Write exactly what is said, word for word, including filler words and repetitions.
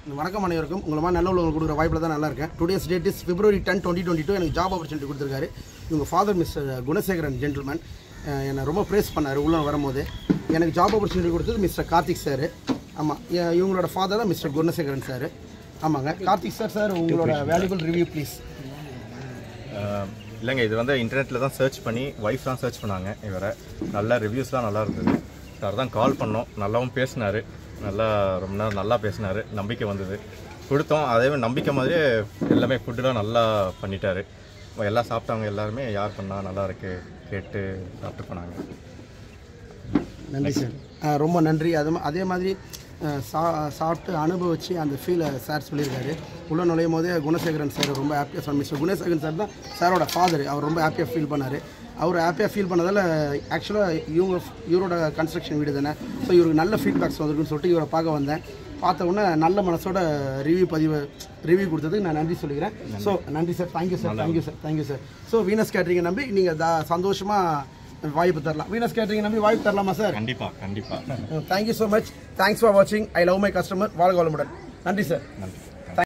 வணக்கம் அனைவருக்கும். உங்களை மாதிரி நல்ல உள்ளவங்க கொடுக்குற வாய்ப்பில் தான் நல்லா இருக்கேன். Today's date is February ten twenty twenty two எனக்கு ஜாப் ஆப்பர்ச்சுனிட்டி கொடுத்துருக்காரு. இவங்க ஃபாதர் மிஸ்டர் குணசேகரன் ஜென்டில்மேன் என்னை ரொம்ப ப்ரேஸ் பண்ணார் உள்ள வரும்போது. எனக்கு ஜாப் ஆப்பர்ச்சுனிட்டி கொடுத்தது மிஸ்டர் கார்த்திக் சார். ஆமாம், இவங்களோட ஃபாதர் தான் மிஸ்டர் குணசேகரன் சார். ஆமாங்க, கார்த்திக் சார் சார் உங்களோட வேல்யூபிள் ரிவ்யூ ப்ளீஸ். இல்லைங்க, இது வந்து இன்டர்நெட்டில் தான் சர்ச் பண்ணி ஒய்ஃப் தான் சர்ச் பண்ணாங்க. இவரை நல்ல ரிவ்யூஸ்லாம் நல்லா இருந்தது. சார் தான் கால் பண்ணோம், நல்லாவும் பேசினார், நல்லா ரொம்ப நேரம் நல்லா பேசினார், நம்பிக்கை வந்தது, கொடுத்தோம். அதே மாதிரி நம்பிக்கை மாதிரியே எல்லாமே ஃபுட்டுலாம் நல்லா பண்ணிட்டார். எல்லாம் சாப்பிட்டவங்க எல்லாருமே யார் பண்ணால் நல்லா இருக்கு கேட்டு சாப்பிட்டு போனாங்க. நன்றி சார், ரொம்ப நன்றி. அது அதே மாதிரி சா சாப்பிட்டு அனுபவிச்சு அந்த ஃபீலை சார் சொல்லியிருக்காரு. உள்ள நுழையும் போதே குணசேகரன் சார் ரொம்ப ஹாப்பியாக சொன்ன மிஸ்டர் குணசேகரன் சார் தான் சாரோட ஃபாதர். அவர் ரொம்ப ஹாப்பியாக ஃபீல் பண்ணார். அவர் ஹாப்பியாக ஃபீல் பண்ணதால் ஆக்சுவலாக இவங்க இவரோட கன்ஸ்ட்ரக்ஷன் வீடு தானே, ஸோ இவருக்கு நல்ல ஃபீட்பேக்ஸ் வந்திருக்குன்னு சொல்லிட்டு இவரை பார்க்க வந்தேன். பார்த்த உடனே நல்ல மனசோட ரிவ்யூ பதிவு ரிவ்யூ கொடுத்ததுக்கு நான் நன்றி சொல்லிக்கிறேன். ஸோ நன்றி sir, thank you sir, thank you sir, thank you sir. So Venus கேட்டரிங்கை நம்பி நீங்கள் த சந்தோஷமாக வாய்ப்பு தரலாம். வீனஸ் கேட்டரிங்கை நம்பி வாய்ப்பு தரலாமா சார்? கண்டிப்பாக கண்டிப்பாக. Thank you so much. Thanks for வாட்சிங். I love my customer. வாழ்க வளமுடன். நன்றி சார். நன்றி.